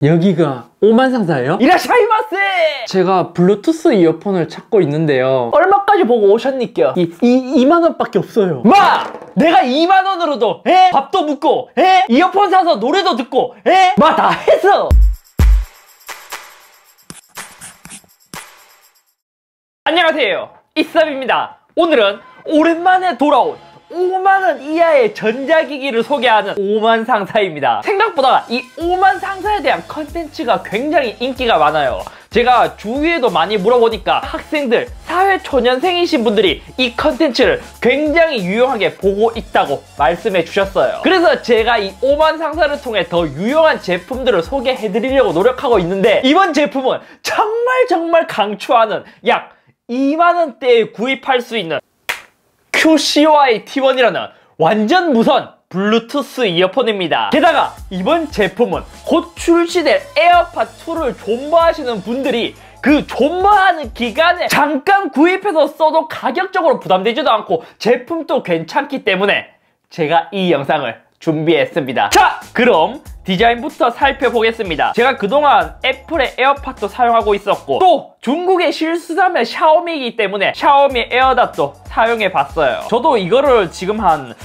여기가 오만상사예요? 이라샤이마세! 제가 블루투스 이어폰을 찾고 있는데요. 얼마까지 보고 오셨니까? 2만원밖에 없어요. 마! 내가 2만원으로도 밥도 묻고 이어폰 사서 노래도 듣고 마 다 했어! 안녕하세요, 이쌉입니다. 오늘은 오랜만에 돌아온 5만원 이하의 전자기기를 소개하는 오만상사입니다. 생각보다 이 오만상사에 대한 컨텐츠가 굉장히 인기가 많아요. 제가 주위에도 많이 물어보니까 학생들, 사회초년생이신 분들이 이 컨텐츠를 굉장히 유용하게 보고 있다고 말씀해 주셨어요. 그래서 제가 이 오만상사를 통해 더 유용한 제품들을 소개해 드리려고 노력하고 있는데, 이번 제품은 정말 강추하는 약 2만원대에 구입할 수 있는 QCY T1이라는 완전 무선 블루투스 이어폰입니다. 게다가 이번 제품은 곧 출시될 에어팟2를 존버하시는 분들이 그 존버하는 기간에 잠깐 구입해서 써도 가격적으로 부담되지도 않고 제품도 괜찮기 때문에 제가 이 영상을 준비했습니다. 자, 그럼 디자인부터 살펴보겠습니다. 제가 그동안 애플의 에어팟도 사용하고 있었고, 또 중국의 실수자면 샤오미이기 때문에 샤오미 에어닷도 사용해봤어요. 저도 이거를 지금 한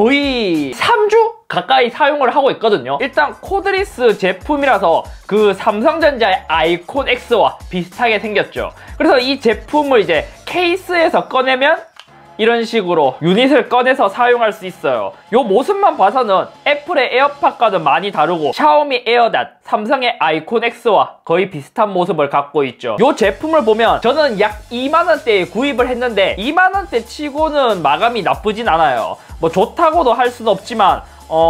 거의 3주 가까이 사용을 하고 있거든요. 일단 코드리스 제품이라서 그 삼성전자의 아이콘 X와 비슷하게 생겼죠. 그래서 이 제품을 이제 케이스에서 꺼내면 이런 식으로 유닛을 꺼내서 사용할 수 있어요. 요 모습만 봐서는 애플의 에어팟과는 많이 다르고 샤오미 에어닷, 삼성의 아이콘 X와 거의 비슷한 모습을 갖고 있죠. 요 제품을 보면 저는 약 2만원대에 구입을 했는데 2만원대 치고는 마감이 나쁘진 않아요. 뭐 좋다고도 할 수는 없지만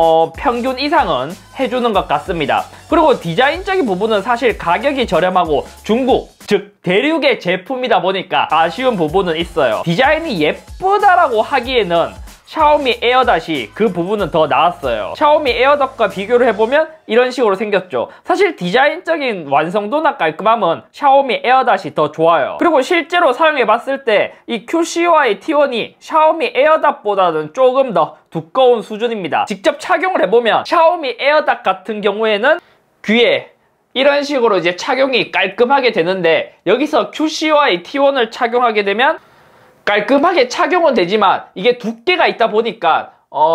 평균 이상은 해주는 것 같습니다. 그리고 디자인적인 부분은 사실 가격이 저렴하고 중국, 즉 대륙의 제품이다 보니까 아쉬운 부분은 있어요. 디자인이 예쁘다라고 하기에는 샤오미 에어닷이 그 부분은 더 나았어요. 샤오미 에어닷과 비교를 해보면 이런 식으로 생겼죠. 사실 디자인적인 완성도나 깔끔함은 샤오미 에어닷이 더 좋아요. 그리고 실제로 사용해봤을 때 이 QCY T1이 샤오미 에어닷보다는 조금 더 두꺼운 수준입니다. 직접 착용을 해보면 샤오미 에어닷 같은 경우에는 귀에 이런 식으로 이제 착용이 깔끔하게 되는데, 여기서 QCY T1을 착용하게 되면 깔끔하게 착용은 되지만 이게 두께가 있다 보니까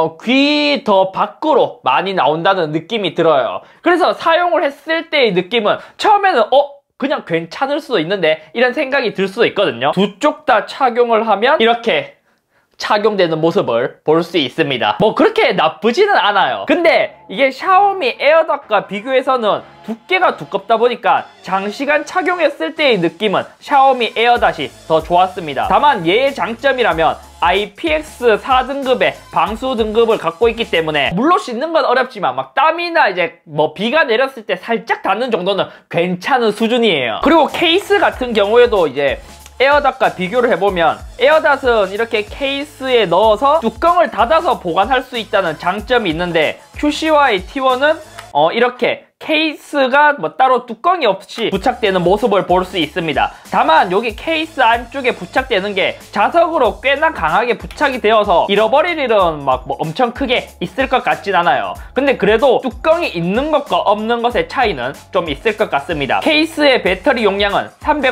귀 더 밖으로 많이 나온다는 느낌이 들어요. 그래서 사용을 했을 때의 느낌은 처음에는 그냥 괜찮을 수도 있는데 이런 생각이 들 수도 있거든요. 두 쪽 다 착용을 하면 이렇게 착용되는 모습을 볼 수 있습니다. 뭐 그렇게 나쁘지는 않아요. 근데 이게 샤오미 에어닷과 비교해서는 두께가 두껍다 보니까 장시간 착용했을 때의 느낌은 샤오미 에어닷이 더 좋았습니다. 다만 얘의 장점이라면 IPX 4등급의 방수 등급을 갖고 있기 때문에 물로 씻는 건 어렵지만 막 땀이나 이제 뭐 비가 내렸을 때 살짝 닿는 정도는 괜찮은 수준이에요. 그리고 케이스 같은 경우에도 이제 에어닷과 비교를 해보면 에어닷은 이렇게 케이스에 넣어서 뚜껑을 닫아서 보관할 수 있다는 장점이 있는데 QCY T1은 이렇게 케이스가 뭐 따로 뚜껑이 없이 부착되는 모습을 볼 수 있습니다. 다만 여기 케이스 안쪽에 부착되는 게 자석으로 꽤나 강하게 부착이 되어서 잃어버릴 일은 막 뭐 엄청 크게 있을 것 같진 않아요. 근데 그래도 뚜껑이 있는 것과 없는 것의 차이는 좀 있을 것 같습니다. 케이스의 배터리 용량은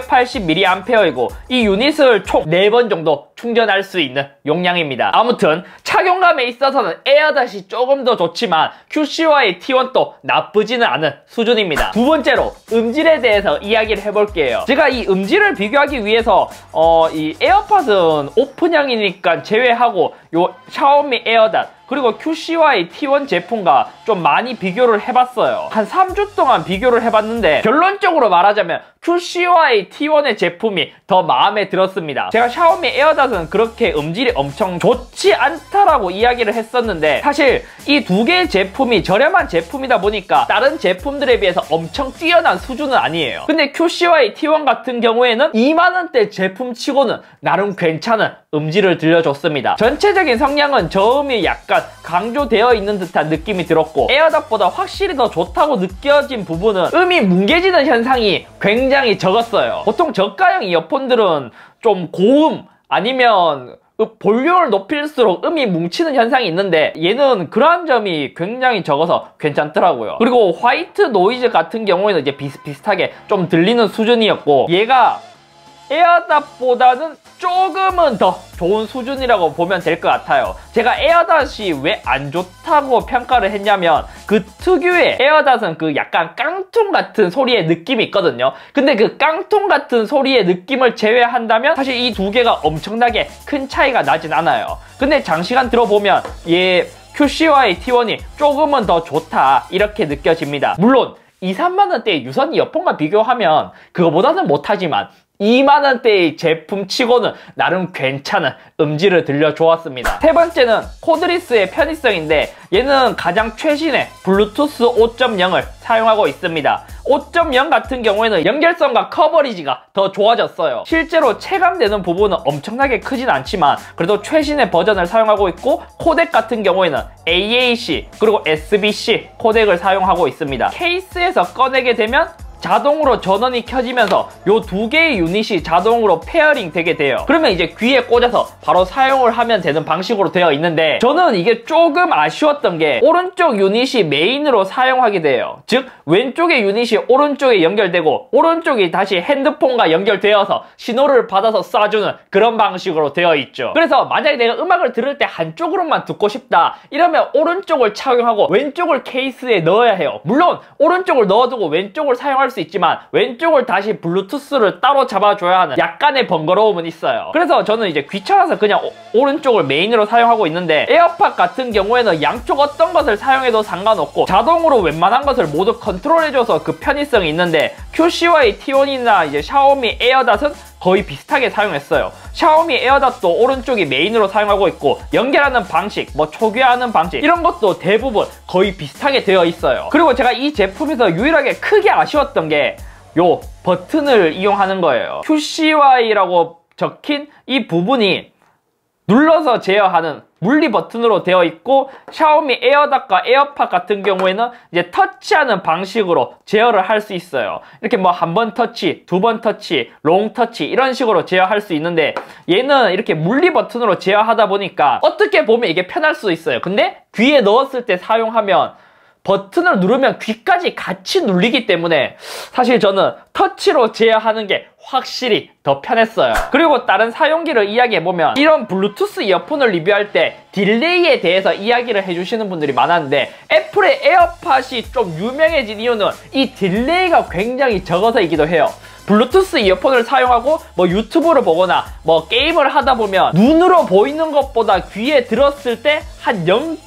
380mAh이고 이 유닛을 총 4번 정도 충전할 수 있는 용량입니다. 아무튼 착용감에 있어서는 에어닷이 조금 더 좋지만 QCY T1도 나쁘지는 않은 수준입니다. 두 번째로 음질에 대해서 이야기를 해볼게요. 제가 이 음질을 비교하기 위해서 이 에어팟은 오픈형이니까 제외하고 요 샤오미 에어닷 그리고 QCY T1 제품과 좀 많이 비교를 해봤어요. 한 3주 동안 비교를 해봤는데 결론적으로 말하자면 QCY T1의 제품이 더 마음에 들었습니다. 제가 샤오미 에어닷은 그렇게 음질이 엄청 좋지 않다라고 이야기를 했었는데 사실 이 두 개의 제품이 저렴한 제품이다 보니까 다른 제품들에 비해서 엄청 뛰어난 수준은 아니에요. 근데 QCY T1 같은 경우에는 2만원대 제품치고는 나름 괜찮은 음질을 들려줬습니다. 전체적인 성량은 저음이 약간 강조되어 있는 듯한 느낌이 들었고 에어닷보다 확실히 더 좋다고 느껴진 부분은 음이 뭉개지는 현상이 굉장히 적었어요. 보통 저가형 이어폰들은 좀 고음 아니면 볼륨을 높일수록 음이 뭉치는 현상이 있는데 얘는 그러한 점이 굉장히 적어서 괜찮더라고요. 그리고 화이트 노이즈 같은 경우에는 이제 비슷비슷하게 좀 들리는 수준이었고 얘가 에어닷보다는 조금은 더 좋은 수준이라고 보면 될 것 같아요. 제가 에어닷이 왜 안 좋다고 평가를 했냐면 그 특유의 에어닷은 그 약간 깡통 같은 소리의 느낌이 있거든요. 근데 그 깡통 같은 소리의 느낌을 제외한다면 사실 이 두 개가 엄청나게 큰 차이가 나진 않아요. 근데 장시간 들어보면 얘 QCY T1이 조금은 더 좋다 이렇게 느껴집니다. 물론 2, 3만원대의 유선 이어폰과 비교하면 그거보다는 못하지만 2만원대의 제품 치고는 나름 괜찮은 음질을 들려주었습니다. 세 번째는 코드리스의 편의성인데 얘는 가장 최신의 블루투스 5.0을 사용하고 있습니다. 5.0 같은 경우에는 연결성과 커버리지가 더 좋아졌어요. 실제로 체감되는 부분은 엄청나게 크진 않지만 그래도 최신의 버전을 사용하고 있고 코덱 같은 경우에는 AAC 그리고 SBC 코덱을 사용하고 있습니다. 케이스에서 꺼내게 되면 자동으로 전원이 켜지면서 요 두 개의 유닛이 자동으로 페어링 되게 돼요. 그러면 이제 귀에 꽂아서 바로 사용을 하면 되는 방식으로 되어 있는데 저는 이게 조금 아쉬웠던 게 오른쪽 유닛이 메인으로 사용하게 돼요. 즉 왼쪽의 유닛이 오른쪽에 연결되고 오른쪽이 다시 핸드폰과 연결되어서 신호를 받아서 쏴주는 그런 방식으로 되어 있죠. 그래서 만약에 내가 음악을 들을 때 한쪽으로만 듣고 싶다 이러면 오른쪽을 착용하고 왼쪽을 케이스에 넣어야 해요. 물론 오른쪽을 넣어두고 왼쪽을 사용할 수 있지만 왼쪽을 다시 블루투스를 따로 잡아줘야 하는 약간의 번거로움은 있어요. 그래서 저는 이제 귀찮아서 그냥 오른쪽을 메인으로 사용하고 있는데 에어팟 같은 경우에는 양쪽 어떤 것을 사용해도 상관없고 자동으로 웬만한 것을 모두 컨트롤해줘서 그 편의성이 있는데 QCY T1이나 이제 샤오미 에어닷은 거의 비슷하게 사용했어요. 샤오미 에어닷도 오른쪽이 메인으로 사용하고 있고 연결하는 방식, 뭐 초기화하는 방식 이런 것도 대부분 거의 비슷하게 되어 있어요. 그리고 제가 이 제품에서 유일하게 크게 아쉬웠던 게 요 버튼을 이용하는 거예요. QCY라고 적힌 이 부분이 눌러서 제어하는 물리 버튼으로 되어 있고 샤오미 에어닷과 에어팟 같은 경우에는 이제 터치하는 방식으로 제어를 할 수 있어요. 이렇게 뭐 한 번 터치, 두 번 터치, 롱 터치 이런 식으로 제어할 수 있는데 얘는 이렇게 물리 버튼으로 제어하다 보니까 어떻게 보면 이게 편할 수 있어요. 근데 귀에 넣었을 때 사용하면 버튼을 누르면 귀까지 같이 눌리기 때문에 사실 저는 터치로 제어하는 게 확실히 더 편했어요. 그리고 다른 사용기를 이야기해보면 이런 블루투스 이어폰을 리뷰할 때 딜레이에 대해서 이야기를 해주시는 분들이 많았는데 애플의 에어팟이 좀 유명해진 이유는 이 딜레이가 굉장히 적어서이기도 해요. 블루투스 이어폰을 사용하고 뭐 유튜브를 보거나 뭐 게임을 하다 보면 눈으로 보이는 것보다 귀에 들었을 때 한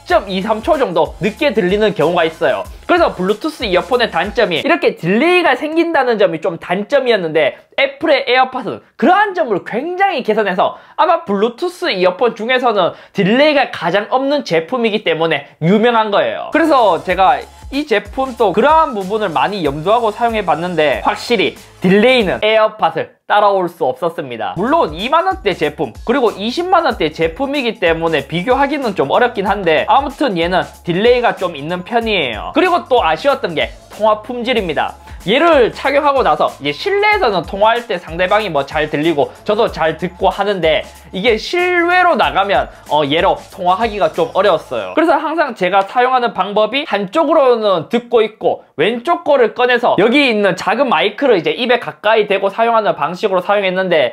0.23초 정도 늦게 들리는 경우가 있어요. 그래서 블루투스 이어폰의 단점이 이렇게 딜레이가 생긴다는 점이 좀 단점이었는데 애플의 에어팟은 그러한 점을 굉장히 개선해서 아마 블루투스 이어폰 중에서는 딜레이가 가장 없는 제품이기 때문에 유명한 거예요. 그래서 제가 이 제품도 그러한 부분을 많이 염두하고 사용해봤는데 확실히 딜레이는 에어팟을 따라올 수 없었습니다. 물론 2만원대 제품 그리고 20만원대 제품이기 때문에 비교하기는 좀 어렵긴 한데 아무튼 얘는 딜레이가 좀 있는 편이에요. 그리고 또 아쉬웠던 게 통화 품질입니다. 얘를 착용하고 나서 이제 실내에서는 통화할 때 상대방이 뭐 잘 들리고 저도 잘 듣고 하는데 이게 실외로 나가면 얘로 통화하기가 좀 어려웠어요. 그래서 항상 제가 사용하는 방법이 한쪽으로는 듣고 있고 왼쪽 거를 꺼내서 여기 있는 작은 마이크를 이제 입에 가까이 대고 사용하는 방식으로 사용했는데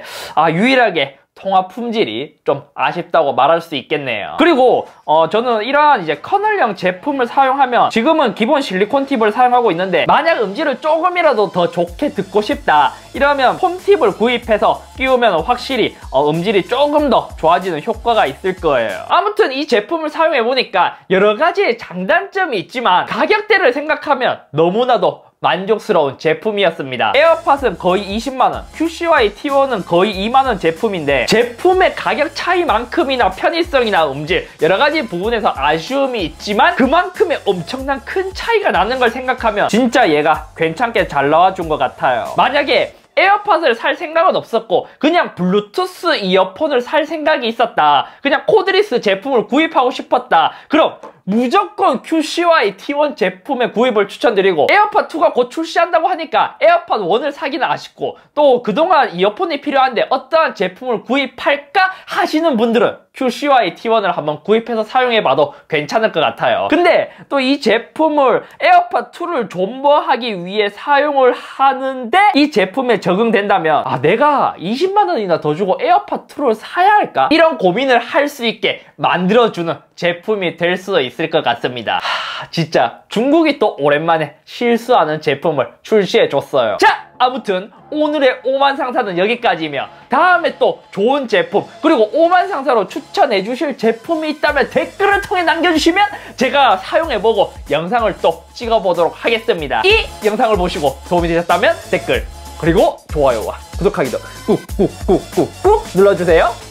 유일하게 통화 품질이 좀 아쉽다고 말할 수 있겠네요. 그리고 저는 이러한 이제 커널형 제품을 사용하면 지금은 기본 실리콘 팁을 사용하고 있는데 만약 음질을 조금이라도 더 좋게 듣고 싶다 이러면 폼팁을 구입해서 끼우면 확실히 음질이 조금 더 좋아지는 효과가 있을 거예요. 아무튼 이 제품을 사용해보니까 여러 가지의 장단점이 있지만 가격대를 생각하면 너무나도 만족스러운 제품이었습니다. 에어팟은 거의 20만원, QCY T1은 거의 2만원 제품인데 제품의 가격 차이만큼이나 편의성이나 음질 여러가지 부분에서 아쉬움이 있지만 그만큼의 엄청난 큰 차이가 나는 걸 생각하면 진짜 얘가 괜찮게 잘 나와준 것 같아요. 만약에 에어팟을 살 생각은 없었고 그냥 블루투스 이어폰을 살 생각이 있었다, 그냥 코드리스 제품을 구입하고 싶었다, 그럼 무조건 QCY T1 제품의 구입을 추천드리고, 에어팟 2가 곧 출시한다고 하니까 에어팟 1을 사기는 아쉽고, 또 그동안 이어폰이 필요한데 어떠한 제품을 구입할까 하시는 분들은 QCY T1을 한번 구입해서 사용해봐도 괜찮을 것 같아요. 근데 또 이 제품을 에어팟 2를 존버하기 위해 사용을 하는데 이 제품에 적용된다면 내가 20만 원이나 더 주고 에어팟 2를 사야 할까? 이런 고민을 할 수 있게 만들어주는 제품이 될 수 있을 것 같습니다. 진짜 중국이 또 오랜만에 실수하는 제품을 출시해줬어요. 자! 아무튼 오늘의 오만 상사는 여기까지며, 다음에 또 좋은 제품 그리고 오만 상사로 추천해주실 제품이 있다면 댓글을 통해 남겨주시면 제가 사용해보고 영상을 또 찍어보도록 하겠습니다. 이 영상을 보시고 도움이 되셨다면 댓글 그리고 좋아요와 구독하기도 꾹꾹꾹꾹꾹 눌러주세요.